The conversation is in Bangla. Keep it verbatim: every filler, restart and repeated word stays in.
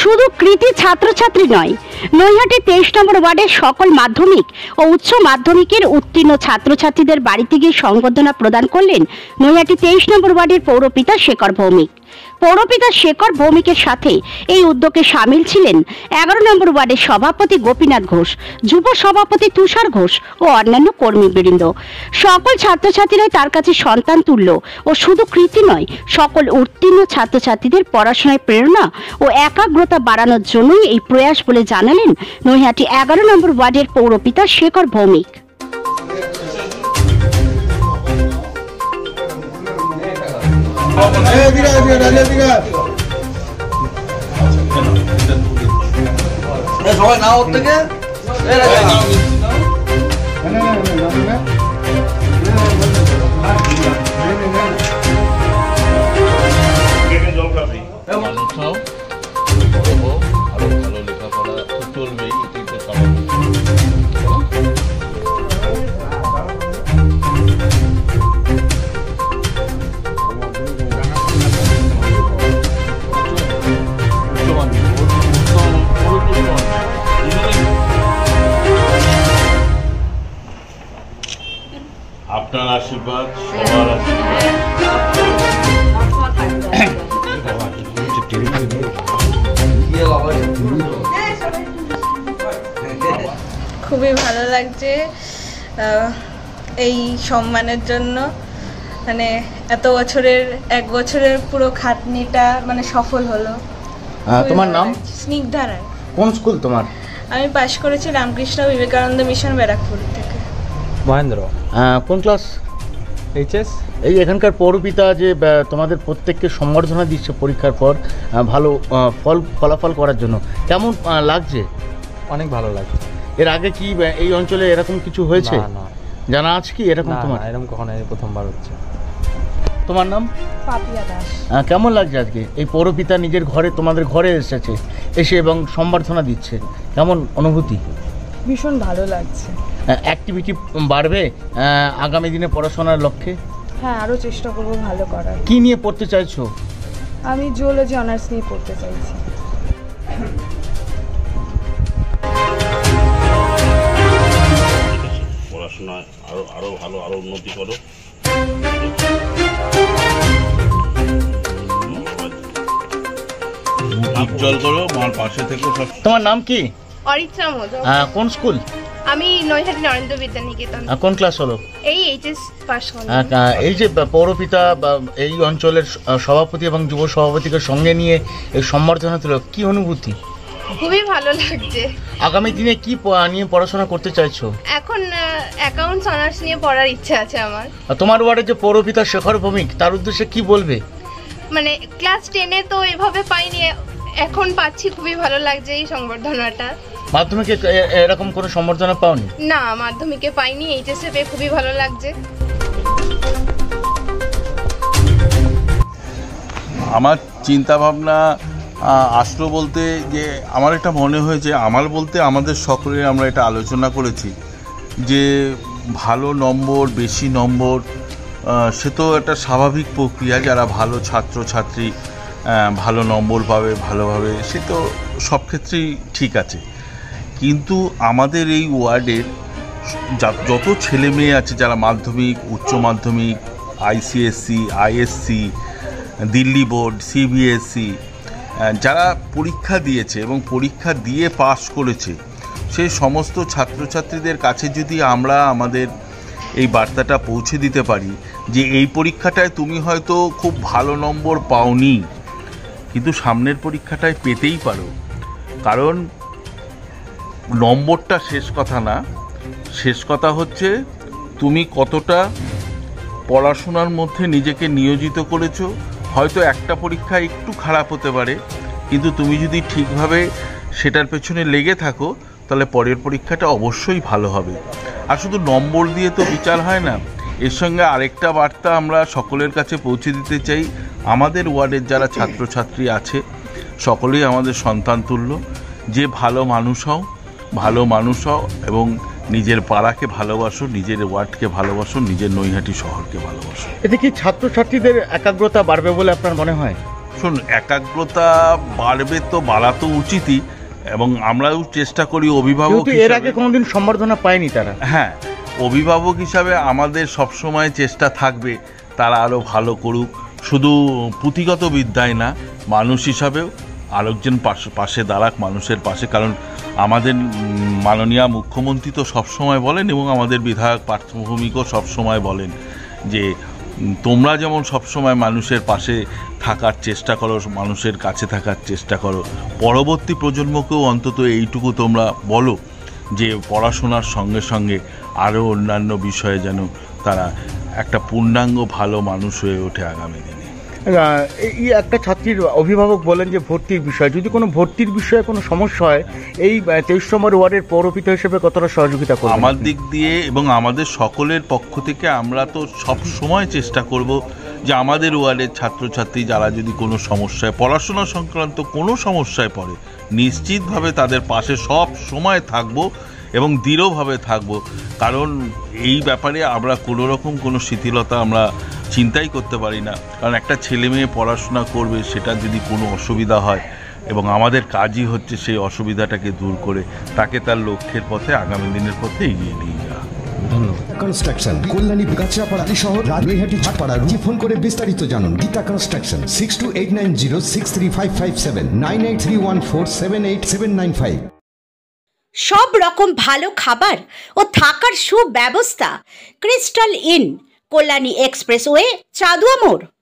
শুধু কৃতি ছাত্রছাত্রী নয়, নৈহাটি তেইশ নম্বর ওয়ার্ডের সকল মাধ্যমিক ও উচ্চ মাধ্যমিকের উত্তীর্ণ ছাত্রছাত্রীদের বাড়িতে গিয়ে সংবর্ধনা প্রদান করলেন নৈহাটি তেইশ নম্বর ওয়ার্ডের পৌরপিতা শেখর ভৌমিক। পৌরপিতা শেখর ভৌমিকের সাথে এই উদ্যোগে সামিল ছিলেন এগারো নম্বর ওয়ার্ডের সভাপতি গোপীনাথ ঘোষ, যুব সভাপতি তুষার ঘোষ ও অন্যান্য কর্মীবৃন্দ। সকল ছাত্রছাত্রীরাই তার কাছে সন্তান তুল্য ও শুধু কৃতি নয়, সকল উত্তীর্ণ ছাত্রছাত্রীদের পড়াশোনায় প্রেরণা ও একাগ্রতা বাড়ানোর জন্যই এই প্রয়াস বলে জানালেন নৈহাটি এগারো নম্বর ওয়ার্ডের পৌরপিতা শেখর ভৌমিক। সবাই নাও থেকে আরো ভালো লেখাপড়া চলবে, এটাই তো স্বাভাবিক। আপনার আশীর্বাদ, সবার আশীর্বাদ। খুবই ভালো লাগছে এই সম্মানের জন্য, মানে এত বছরের এক বছরের পুরো খাটনিটা মানে সফল হলো। তোমার নাম? স্নিগ্ধা রায়। কোন স্কুল তোমার? আমি পাশ করেছি রামকৃষ্ণ বিবেকানন্দ মিশন ব্যারাকপুর থেকে। মহেন্দ্র কোন ক্লাস? এইচএস। এই এখানকার পৌরপিতা যে তোমাদের প্রত্যেককে সম্বর্ধনা দিচ্ছে পরীক্ষার পর ভালো ফল ফলাফল করার জন্য, কেমন লাগছে? অনেক ভালো লাগছে। এর আগে কি এই অঞ্চলে এরকম কিছু হয়েছে? না, জানা আছে কি এরকম? তোমার এরকম কখনো প্রথমবার হচ্ছে। তোমার নাম? পাপিয়া দাস। কেমন লাগছে আজকে এই পৌরপিতা নিজের ঘরে তোমাদের ঘরে এসেছে এসে এবং সম্বর্ধনা দিচ্ছে, কেমন অনুভূতি? ভীষণ ভালো লাগছে। অ্যাক্টিভিটি বাড়বে আগামী দিনে পড়াশোনার লক্ষ্যে? হ্যাঁ, আরও চেষ্টা করব ভালো করার। কি নিয়ে পড়তে চাইছো? আমি জিওলজি অনার্স নিয়ে পড়তে চাইছি। পড়াশোনা আরো আরো ভালো আরো উন্নতি করো। উজ্জ্বল করো, আমার পাশে থেকে সব। তোমার নাম কি? অরিত্রা মোদক। কোন স্কুল? আমি নৈহাটি নরেন্দ্র বিদ্যানিকেতন। কোন ক্লাস হলো? এই এইচএস পাস করলাম। এই যে পৌরপিতা এই অঞ্চলের সভাপতি এবং যুব সভাপতিকে সঙ্গে নিয়ে এই সম্বর্ধনা দিল, কি অনুভূতি? খুবই ভালো লাগছে। আগামী দিনে কি নিয়ে পড়াশোনা করতে চাইছো? এখন অ্যাকাউন্টস অনার্স নিয়ে পড়ার ইচ্ছা আছে আমার। তোমার ওয়ার্ডের যে পৌরপিতা শেখর ভৌমিক, তার উদ্দেশ্যে কি বলবে? মানে ক্লাস টেনে তো এভাবে পাইনি, এখন পাচ্ছি, খুবই ভালো লাগছে এই সংবর্ধনাটা। মাধ্যমিকে এরকম কোনো সম্বর্ধনা পাওনি? না, মাধ্যমিকে পাইনি, এইচএসে পেয়ে খুবই ভালো লাগছে। আমার চিন্তা ভাবনা আসলো বলতে যে আমার একটা মনে হয়েছে, আমার বলতে আমাদের সকলে আমরা এটা আলোচনা করেছি যে ভালো নম্বর, বেশি নম্বর সে তো একটা স্বাভাবিক প্রক্রিয়া। যারা ভালো ছাত্রছাত্রী ভালো নম্বর পাবে ভালোভাবে, সে তো সব ক্ষেত্রেই ঠিক আছে। কিন্তু আমাদের এই ওয়ার্ডের যত ছেলে মেয়ে আছে যারা মাধ্যমিক, উচ্চ মাধ্যমিক, ICSC, ISC, Delhi board, CBSC যারা পরীক্ষা দিয়েছে এবং পরীক্ষা দিয়ে পাস করেছে, সেই সমস্ত ছাত্রছাত্রীদের কাছে যদি আমরা আমাদের এই বার্তাটা পৌঁছে দিতে পারি যে এই পরীক্ষাটায় তুমি হয়তো খুব ভালো নম্বর পাওনি, কিন্তু সামনের পরীক্ষাটায় পেতেই পারো। কারণ নম্বরটা শেষ কথা না, শেষ কথা হচ্ছে তুমি কতটা পড়াশোনার মধ্যে নিজেকে নিয়োজিত করেছো। হয়তো একটা পরীক্ষা একটু খারাপ হতে পারে, কিন্তু তুমি যদি ঠিকভাবে সেটার পেছনে লেগে থাকো তাহলে পরের পরীক্ষাটা অবশ্যই ভালো হবে। আর শুধু নম্বর দিয়ে তো বিচার হয় না, এর সঙ্গে আরেকটা বার্তা আমরা সকলের কাছে পৌঁছে দিতে চাই। আমাদের ওয়ার্ডের যারা ছাত্রছাত্রী আছে সকলেই আমাদের সন্তান তুল্য। যে ভালো মানুষ হও, ভালো মানুষ হও এবং নিজের পাড়াকে ভালোবাসো, নিজের ওয়ার্ডকে ভালোবাসো, নিজের নৈহাটি শহরকে ভালোবাসো। এতে কি ছাত্রছাত্রীদের একাগ্রতা বাড়বে বলে আপনার মনে হয়? শোন, একাগ্রতা বাড়বে তো, বাড়া তো উচিতই, এবং আমরাও চেষ্টা করি অভিভাবক কিন্তু এর আগে কোনোদিন সম্বর্ধনা পায়নি তারা। হ্যাঁ, অভিভাবক হিসাবে আমাদের সবসময় চেষ্টা থাকবে তারা আরও ভালো করুক, শুধু পুঁথিগত বিদ্যায় না, মানুষ হিসাবেও আরেকজন পাশে পাশে দাঁড়াক মানুষের পাশে। কারণ আমাদের মাননীয় মুখ্যমন্ত্রী তো সবসময় বলেন, এবং আমাদের বিধায়ক পার্থভূমিকও সবসময় বলেন যে তোমরা যেমন সবসময় মানুষের পাশে থাকার চেষ্টা করো, মানুষের কাছে থাকার চেষ্টা করো, পরবর্তী প্রজন্মকেও অন্তত এইটুকু তোমরা বলো যে পড়াশোনার সঙ্গে সঙ্গে আরও অন্যান্য বিষয়ে যেন তারা একটা পূর্ণাঙ্গ ভালো মানুষ হয়ে ওঠে আগামী দিনে। এই একটা ছাত্রীর অভিভাবক বলেন যে ভর্তির বিষয়, যদি কোনো ভর্তির বিষয়ে কোনো সমস্যা হয়, এই তেইশ নম্বর ওয়ার্ডের পৌরপিতা হিসেবে কতটা সহযোগিতা করবেন? আমার দিক দিয়ে এবং আমাদের সকলের পক্ষ থেকে আমরা তো সব সময় চেষ্টা করব যে আমাদের ওয়ার্ডের ছাত্রছাত্রী যারা যদি কোনো সমস্যায়, পড়াশোনা সংক্রান্ত কোনো সমস্যায় পড়ে, নিশ্চিতভাবে তাদের পাশে সব সময় থাকব এবং দৃঢ়ভাবে থাকব। কারণ এই ব্যাপারে আমরা কোনো রকম কোনো শিথিলতা আমরা চিন্তাই করতে পারি না। কারণ একটা ছেলে মেয়ে পড়াশোনা করবে, সেটা যদি কোনো অসুবিধা হয়, এবং আমাদের কাজই হচ্ছে সেই অসুবিধাটাকে দূর করে তাকে তার লক্ষ্যের পথে, আগামী দিনের পথে এগিয়ে নিয়ে যাওয়া। ধন্যবাদ। কনস্ট্রাকশন, কল্যাণী, গাছড়াপাড়া, শহর, নৈহাটি, ছাটপাড়া। ফোন করে বিস্তারিত জানুন। Gita construction, six two eight nine zero six three five five seven, nine eight three one four seven eight seven nine five. সব রকম ভালো খাবার ও থাকার সুব্যবস্থা crystal inn, Kalyani expressway, Chandua মোড়।